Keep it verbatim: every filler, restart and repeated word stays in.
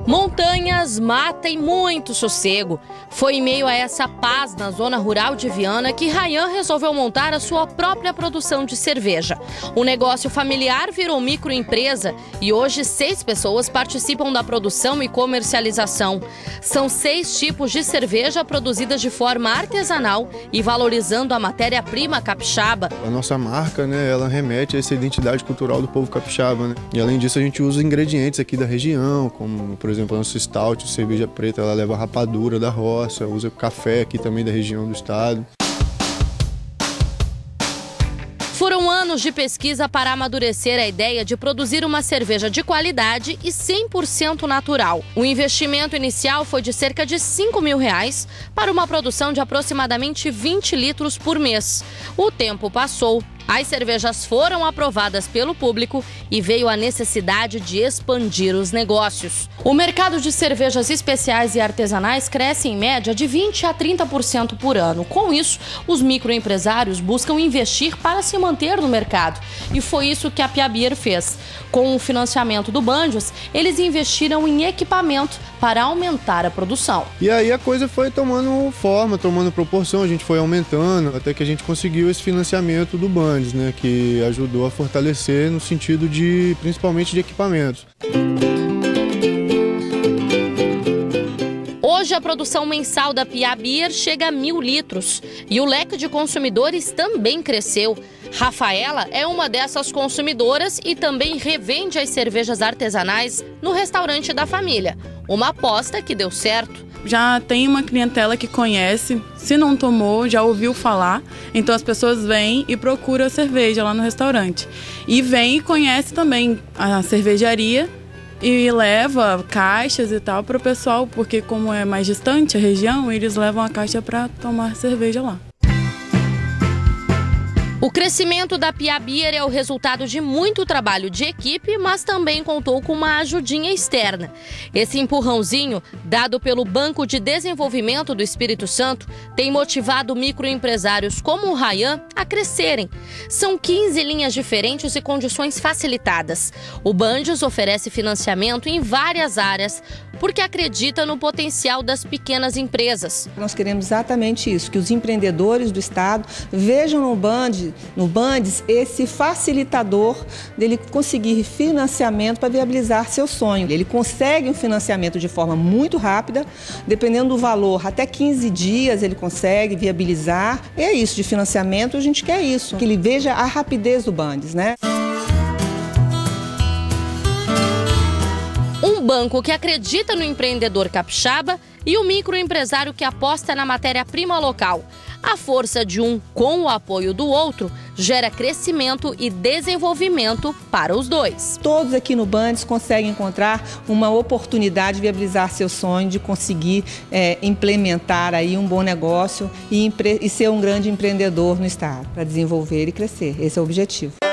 Montanhas, mata e muito sossego. Foi em meio a essa paz na zona rural de Viana que Rayan resolveu montar a sua própria produção de cerveja. O negócio familiar virou microempresa e hoje seis pessoas participam da produção e comercialização. São seis tipos de cerveja produzidas de forma artesanal e valorizando a matéria-prima capixaba. A nossa marca, né, ela remete a essa identidade cultural do povo capixaba, né? E além disso a gente usa ingredientes aqui da região, como por exemplo a nossa stout, cerveja preta, ela leva rapadura da roça, usa café aqui também da região do estado. Foram anos de pesquisa para amadurecer a ideia de produzir uma cerveja de qualidade e cem por cento natural. O investimento inicial foi de cerca de cinco mil reais para uma produção de aproximadamente vinte litros por mês. O tempo passou. As cervejas foram aprovadas pelo público e veio a necessidade de expandir os negócios. O mercado de cervejas especiais e artesanais cresce em média de vinte a trinta por cento por ano. Com isso, os microempresários buscam investir para se manter no mercado. E foi isso que a Pia Beer fez. Com o financiamento do Bandios, eles investiram em equipamento para aumentar a produção. E aí a coisa foi tomando forma, tomando proporção, a gente foi aumentando, até que a gente conseguiu esse financiamento do Bandios, né, que ajudou a fortalecer no sentido de, principalmente de equipamentos. Hoje a produção mensal da Pia Beer chega a mil litros e o leque de consumidores também cresceu. Rafaela é uma dessas consumidoras e também revende as cervejas artesanais no restaurante da família. Uma aposta que deu certo. Já tem uma clientela que conhece, se não tomou, já ouviu falar, então as pessoas vêm e procuram a cerveja lá no restaurante. E vem e conhece também a cervejaria e leva caixas e tal para o pessoal, porque como é mais distante a região, eles levam a caixa para tomar cerveja lá. O crescimento da Pia Beer é o resultado de muito trabalho de equipe, mas também contou com uma ajudinha externa. Esse empurrãozinho, dado pelo Banco de Desenvolvimento do Espírito Santo, tem motivado microempresários como o Rayan a crescerem. São quinze linhas diferentes e condições facilitadas. O Bandios oferece financiamento em várias áreas, porque acredita no potencial das pequenas empresas. Nós queremos exatamente isso, que os empreendedores do estado vejam no Bandios no Bandios esse facilitador dele conseguir financiamento para viabilizar seu sonho. Ele consegue um financiamento de forma muito rápida, dependendo do valor, até quinze dias ele consegue viabilizar. E é isso, de financiamento a gente quer isso, que ele veja a rapidez do Bandios, né? Um banco que acredita no empreendedor capixaba e o microempresário que aposta na matéria-prima local. A força de um com o apoio do outro gera crescimento e desenvolvimento para os dois. Todos aqui no Bandios conseguem encontrar uma oportunidade de viabilizar seu sonho, de conseguir é, implementar aí um bom negócio e, e ser um grande empreendedor no estado, para desenvolver e crescer. Esse é o objetivo.